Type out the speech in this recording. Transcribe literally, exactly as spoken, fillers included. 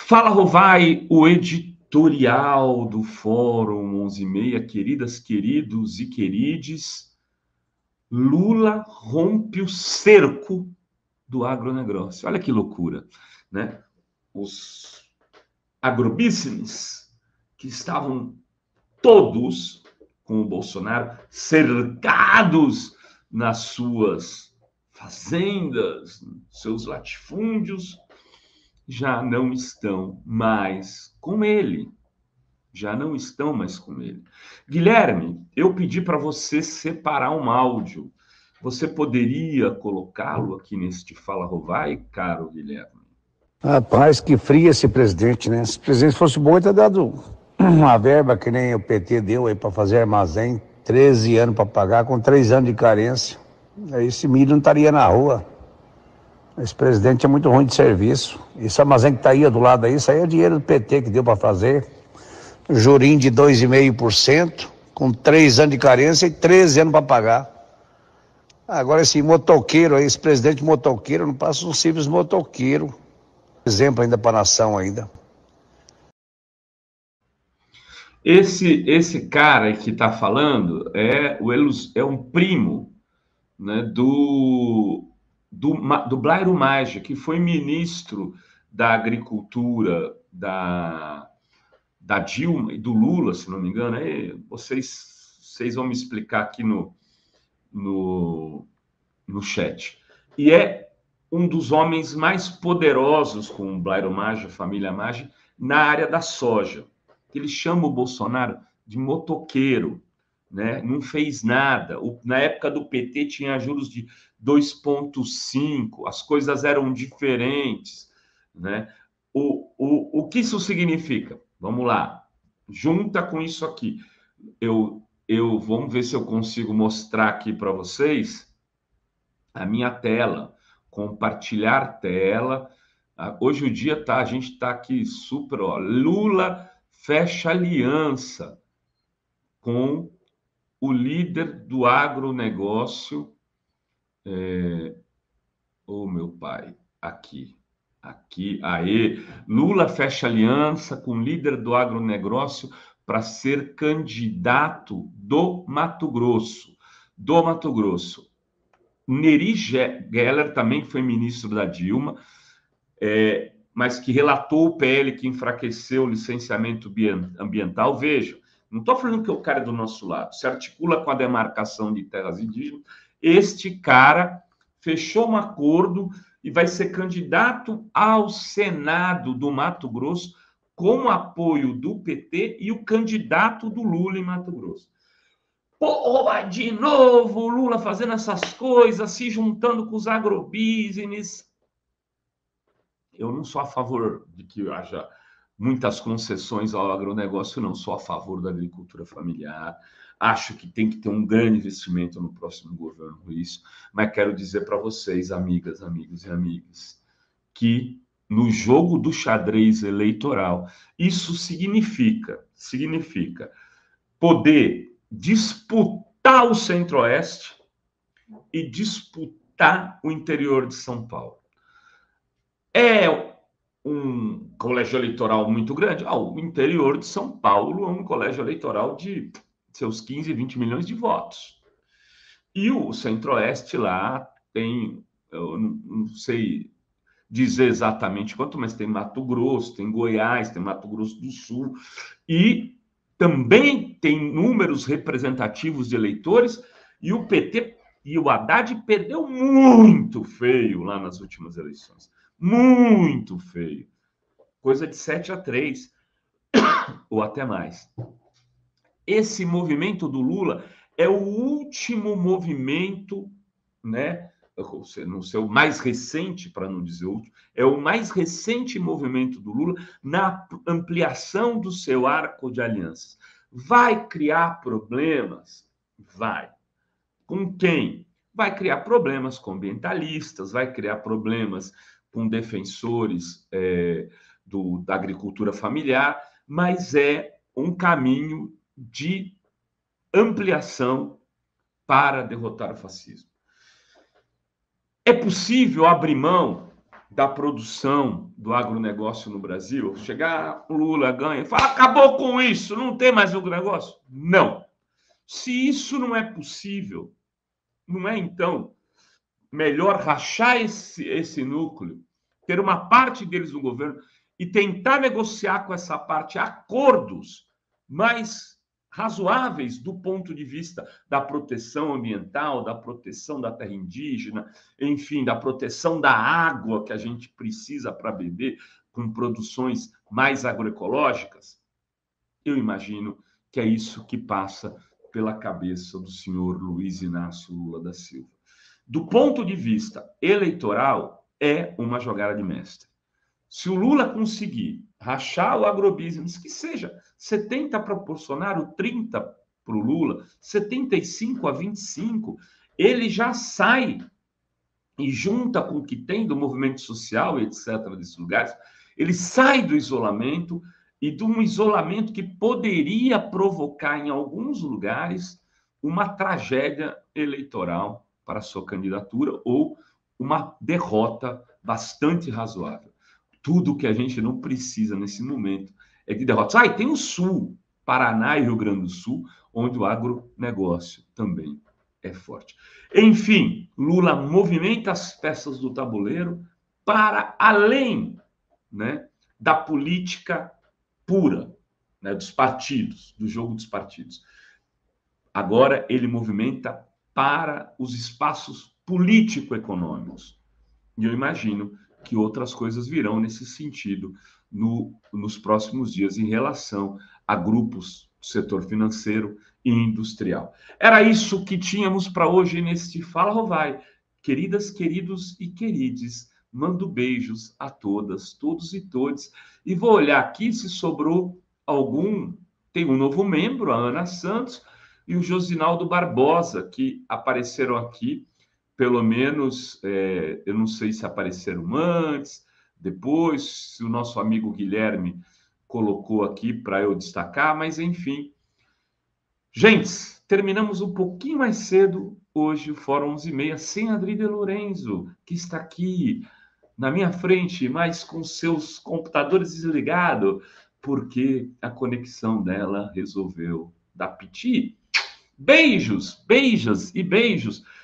Fala, Rovai, o editorial do Fórum onze e meia, queridas, queridos e querides. Lula rompe o cerco do agronegócio. Olha que loucura, né? Os agrobusiness que estavam todos com o Bolsonaro cercados nas suas fazendas, seus latifúndios, já não estão mais com ele. Já não estão mais com ele. Guilherme, eu pedi para você separar um áudio. Você poderia colocá-lo aqui neste Fala Rovai, caro Guilherme? Rapaz, que frio esse presidente, né? Se o presidente fosse bom, ele teria dado uma verba que nem o P T deu aí para fazer armazém, treze anos para pagar, com três anos de carência. Aí esse milho não estaria na rua. Esse presidente é muito ruim de serviço. Esse armazém que tá aí do lado aí, isso aí é dinheiro do P T que deu para fazer. Jurim de dois vírgula cinco por cento, com três anos de carência e treze anos para pagar. Agora esse motoqueiro aí, esse presidente motoqueiro, não passa um simples motoqueiro. Exemplo ainda para a nação ainda. Esse, esse cara que está falando é, o Elus, é um primo, né, do, do, do Blairo Maggi, que foi ministro da Agricultura da, da Dilma e do Lula, se não me engano. Aí vocês, vocês vão me explicar aqui no, no, no chat. E é um dos homens mais poderosos com o Blairo Maggi, a família Maggi, na área da soja. Ele chama o Bolsonaro de motoqueiro, né? Não fez nada. O, na época do P T tinha juros de dois vírgula cinco, as coisas eram diferentes, né? O, o, o que isso significa? Vamos lá, junta com isso aqui. Eu, eu, vamos ver se eu consigo mostrar aqui para vocês a minha tela, compartilhar tela. Hoje o dia tá, a gente está aqui super, ó, Lula fecha aliança com o líder do agronegócio. É... Oh, meu pai, aqui, aqui, aê. Lula fecha aliança com o líder do agronegócio para ser candidato do Mato Grosso. Do Mato Grosso. Neri Geller também foi ministro da Dilma, é, mas que relatou o P L que enfraqueceu o licenciamento ambiental. Veja, não estou falando que o cara é do nosso lado, se articula com a demarcação de terras indígenas. Este cara fechou um acordo e vai ser candidato ao Senado do Mato Grosso com apoio do P T e o candidato do Lula em Mato Grosso. Porra, de novo, o Lula fazendo essas coisas, se juntando com os agrobusiness. Eu não sou a favor de que haja muitas concessões ao agronegócio, não. Sou a favor da agricultura familiar. Acho que tem que ter um grande investimento no próximo governo com isso. Mas quero dizer para vocês, amigas, amigos e amigas, que no jogo do xadrez eleitoral, isso significa, significa poder disputar o Centro-Oeste e disputar o interior de São Paulo. É um colégio eleitoral muito grande? Ah, o interior de São Paulo é um colégio eleitoral de seus quinze, vinte milhões de votos. E o Centro-Oeste lá tem, eu não, não sei dizer exatamente quanto, mas tem Mato Grosso, tem Goiás, tem Mato Grosso do Sul, e também tem números representativos de eleitores, e o P T e o Haddad perdeu muito feio lá nas últimas eleições. Muito feio. Coisa de sete a três, ou até mais. Esse movimento do Lula é o último movimento, né? No seu mais recente, para não dizer último, é o mais recente movimento do Lula na ampliação do seu arco de alianças. Vai criar problemas? Vai. Com quem? Vai criar problemas com ambientalistas, vai criar problemas com defensores é, do, da agricultura familiar, mas é um caminho de ampliação para derrotar o fascismo. É possível abrir mão da produção do agronegócio no Brasil, chegar o Lula, ganha, fala, acabou com isso, não tem mais agronegócio? Não. Se isso não é possível, não é, então, melhor rachar esse, esse núcleo, ter uma parte deles no governo e tentar negociar com essa parte acordos mais razoáveis do ponto de vista da proteção ambiental, da proteção da terra indígena, enfim, da proteção da água que a gente precisa para beber, com produções mais agroecológicas? Eu imagino que é isso que passa pela cabeça do senhor Luiz Inácio Lula da Silva. Do ponto de vista eleitoral, é uma jogada de mestre. Se o Lula conseguir rachar o agrobusiness, que seja setenta para o Bolsonaro, trinta para o Lula, setenta e cinco a vinte e cinco, ele já sai e junta com o que tem do movimento social, etcétera, desses lugares, ele sai do isolamento e de um isolamento que poderia provocar em alguns lugares uma tragédia eleitoral para a sua candidatura ou uma derrota bastante razoável. Tudo que a gente não precisa nesse momento é de derrotas. Ah, e tem o Sul, Paraná e Rio Grande do Sul, onde o agronegócio também é forte. Enfim, Lula movimenta as peças do tabuleiro para além, né, da política pura, né, dos partidos, do jogo dos partidos. Agora ele movimenta para os espaços político-econômicos. E eu imagino que outras coisas virão nesse sentido no, nos próximos dias em relação a grupos do setor financeiro e industrial. Era isso que tínhamos para hoje neste Fala Rovai. Queridas, queridos e querides, mando beijos a todas, todos e todes. E vou olhar aqui se sobrou algum. Tem um novo membro, a Ana Santos, e o Josinaldo Barbosa, que apareceram aqui. Pelo menos, é, eu não sei se apareceram antes, depois, se o nosso amigo Guilherme colocou aqui para eu destacar, mas enfim. Gente, terminamos um pouquinho mais cedo hoje, o Fórum onze e meia, sem a Adri de Lorenzo, que está aqui na minha frente, mas com seus computadores desligados, porque a conexão dela resolveu dar piti. Beijos, beijos e beijos.